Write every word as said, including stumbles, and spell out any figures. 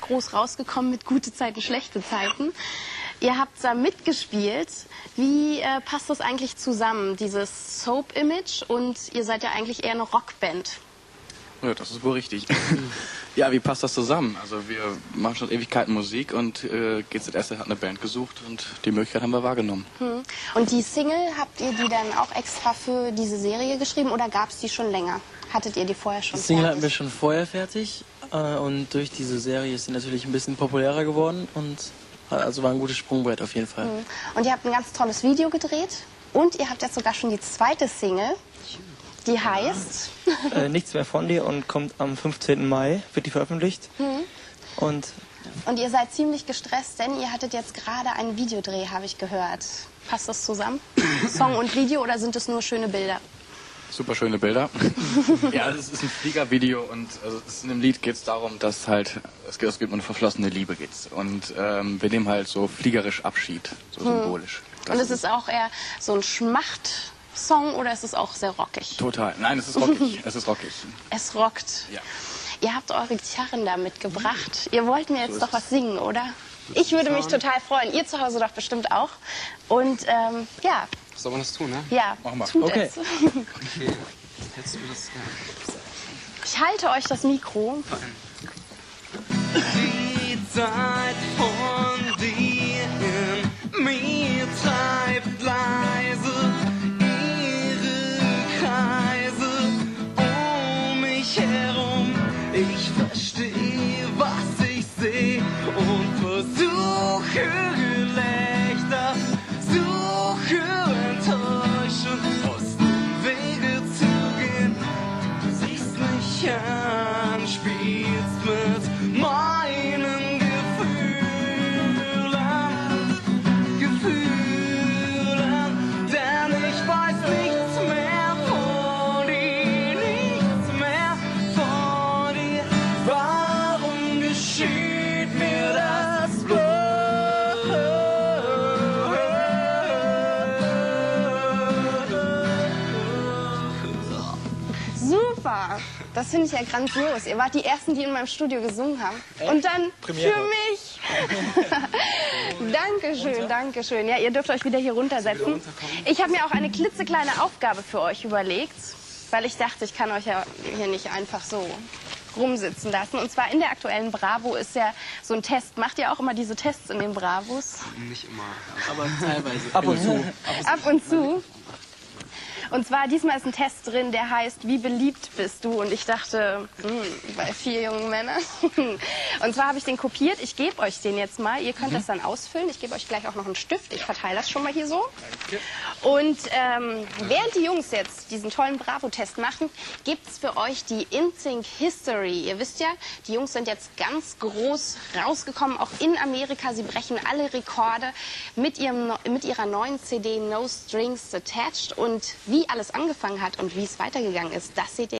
groß rausgekommen mit gute Zeiten, schlechte Zeiten. Ihr habt da mitgespielt. Wie äh, passt das eigentlich zusammen, dieses Soap-Image? Und ihr seid ja eigentlich eher eine Rockband. Ja, das ist wohl richtig. Ja, wie passt das zusammen? Also wir machen schon Ewigkeiten Musik und äh, G Z S hat eine Band gesucht und die Möglichkeit haben wir wahrgenommen. Hm. Und die Single, habt ihr die dann auch extra für diese Serie geschrieben oder gab es die schon länger? Hattet ihr die vorher schon Die Single fertig? hatten wir schon vorher fertig äh, und durch diese Serie ist sie natürlich ein bisschen populärer geworden und also war ein gutes Sprungbrett auf jeden Fall. Hm. Und ihr habt ein ganz tolles Video gedreht und ihr habt jetzt sogar schon die zweite Single. Die heißt? Äh, nichts mehr von dir und kommt am fünfzehnten Mai, wird die veröffentlicht. Mhm. Und, und ihr seid ziemlich gestresst, denn ihr hattet jetzt gerade einen Videodreh, habe ich gehört. Passt das zusammen? Song und Video oder sind es nur schöne Bilder? Super schöne Bilder. Ja, es ist ein Fliegervideo und also es in dem Lied geht es darum, dass halt, es geht, es geht um eine verflossene Liebe geht's. Und ähm, wir nehmen halt so fliegerisch Abschied, so mhm. symbolisch. Das und es ist auch eher so ein Schmacht Song oder ist es auch sehr rockig? Total. Nein, es ist rockig. Es ist rockig. Es rockt. Ja. Ihr habt eure Gitarren da mitgebracht. Ihr wollt mir jetzt so doch was singen, oder? Ich würde mich total freuen. Ihr zu Hause doch bestimmt auch. Und ähm, ja. Soll man das tun, ne? Ja, machen wir. Tut okay. es. Okay. Hättest du das, ja. Ich halte euch das Mikro. Die Zeit von dir in mir treibt leise ihre Kreise um mich herum. Ich verstehe, was ich sehe und versuche Gelächter, suche Enttäuschung aus dem Wege zu gehen. Du siehst mich an, spielst mit meinen Gefühlen, Gefühlen, denn ich weiß nichts mehr von dir, nichts mehr von dir. Warum geschieht mir das bloß? Super. Das finde ich ja grandios. Ihr wart die Ersten, die in meinem Studio gesungen haben. Und dann Premiere. für mich. Dankeschön, Dankeschön. Ja, ihr dürft euch wieder hier runtersetzen. Ich habe mir auch eine klitzekleine Aufgabe für euch überlegt, weil ich dachte, ich kann euch ja hier nicht einfach so rumsitzen lassen. Und zwar in der aktuellen Bravo ist ja so ein Test. Macht ihr auch immer diese Tests in den Bravos? Nicht immer. aber teilweise. Ab und zu. Ab und zu. Und zwar diesmal ist ein Test drin, der heißt, wie beliebt bist du? Und ich dachte, hm, bei vier jungen Männern. Und zwar habe ich den kopiert. Ich gebe euch den jetzt mal. Ihr könnt mhm. das dann ausfüllen. Ich gebe euch gleich auch noch einen Stift. Ich verteile das schon mal hier so. Und ähm, während die Jungs jetzt diesen tollen Bravo-Test machen, gibt es für euch die InSync History. Ihr wisst ja, die Jungs sind jetzt ganz groß rausgekommen, auch in Amerika. Sie brechen alle Rekorde mit, ihrem, mit ihrer neuen C D No Strings Attached. Und wie alles angefangen hat und wie es weitergegangen ist, das seht ihr